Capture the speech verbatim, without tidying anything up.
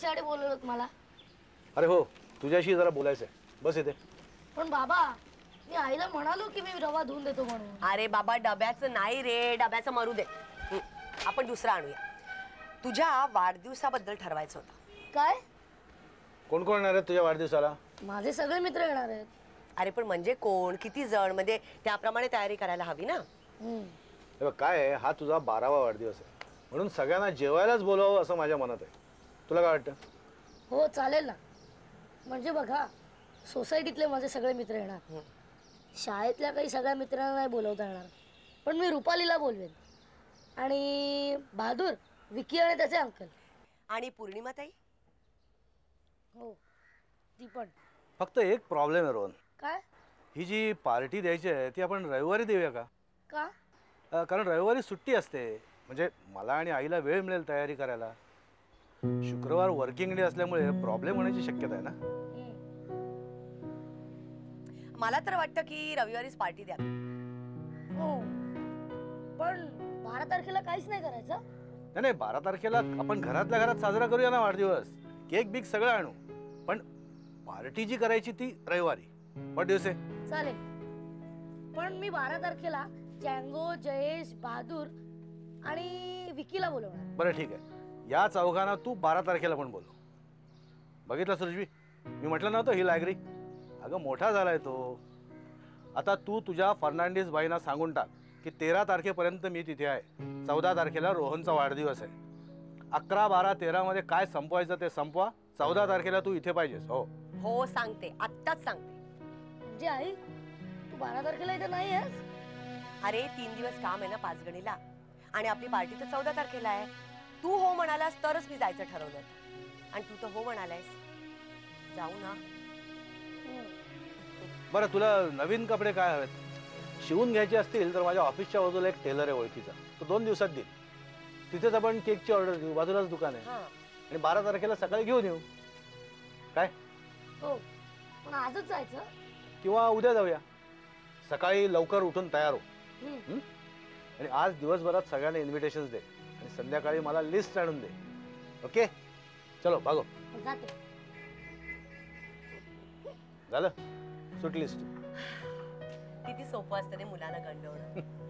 कशासाठी बोलवलं मला? अरे हो, तुझ्याशी जरा बोलायचं आहे. बस इथे. पण बाबा, मी आईला म्हणालो की मी रवा धुवून देतो म्हणून. अरे बाबा, डब्याचं नाही रे, डब्याचं मरू दे. आपण दुसरा आणूया. तुझ्या वाढदिवसाबद्दल ठरवायचं होतं. काय? कोण कोण येणार आहेत तुझ्या वाढदिवसाला? माझे सगळे मित्र येणार आहेत. अरे पण म्हणजे कोण, किती जण, म्हणजे त्याप्रमाणे तयारी करायला हवी ना. बघ काय आहे, हा तुझा बारावा वाढदिवस आहे, म्हणून सगळ्यांना जेवायलाच बोलावं असं माझ्या मनात आहे. तुला काय वाटतं? हो चालेल ना. म्हणजे बघा, सोसायटीतले माझे सगळे मित्र येणार. शाळेतल्या काही सगळ्या मित्रांना नाही बोलवता येणार, पण मी रुपालीला बोलवेन. आणि बहादूर, विकी आणि त्याचे अंकल. आणि पूर्णिमा ताई? हो, ती पण. फक्त एक प्रॉब्लेम आहे रोहन. काय? ही जी पार्टी द्यायची आहे ती आपण रविवारी देऊया का? का? कारण रविवारी सुट्टी असते, म्हणजे मला आणि आईला वेळ मिळेल तयारी करायला. शुक्रवार वर्किंग डे असल्यामुळे प्रॉब्लेम होण्याची शक्यता आहे ना. मला तर वाटतं की रविवारीच पार्टी द्या. हो, पण बारा तारखेला काहीच नाही करायचं. नाही नाही, बारा तारखेला आपण घरातल्या घरात साजरा करूया ना वाढदिवस. केक बिक सगळं आणू, पण पार्टी जी करायची ती रविवारी. What do you say? चालेल, पण मी बारा तारखेला जँगो, जयेश, बहादूर आणि विकीला बोलवणार. बरं ठीक आहे, या चौघांना तू बारा तारखेला पण बोलव. बघितलं सुरजवी, मी म्हटलं नव्हतं ही लायब्ररी. अगं मोठा झालाय तो. आता तू तुझ्या फर्नांडिस बाईंना सांगून टाक की तेरा तारखेपर्यंत मी तिथे आहे. चौदा तारखेला रोहनचा वाढदिवस आहे. अकरा बारा तेरा मध्ये काय संपवायचं ते संपवा. चौदा तारखेला तू इथे पाहिजेस. हो हो सांगते, आत्ताच सांगते. म्हणजे आई, तू बारा तारखेला इथे नाही आहेस? अरे तीन दिवस काम आहे ना पाचगणीला, आणि आपली पार्टी तर चौदा तारखेला आहे. तू हो म्हणालास तरच मी जायचं ठरवलं, आणि तू तर हो म्हणालायस. जाऊ ना. बरं, तुला नवीन कपडे काय हवेत? शिवून घ्यायचे असतील तर माझ्या ऑफिसच्या बाजूला एक टेलर आहे ओळखीचा, तो दोन दिवसात देईल. तिथेच आपण केकची ऑर्डर देऊ, बाजूलाच दुकान आहे. आणि बारा तारखेला सकाळी घेऊन येऊ. काय? हो, पण आजच जायचं किंवा उद्या जाऊया. सकाळी लवकर उठून तयार हो. आणि आज दिवसभरात सगळ्यांना इन्व्हिटेशन्स दे, आणि संध्याकाळी मला लिस्ट आणून दे. ओके, चलो भागो. जाते. झालं, सुट लिस्ट. किती सोपं असतं रे मुलांना गंडवणं.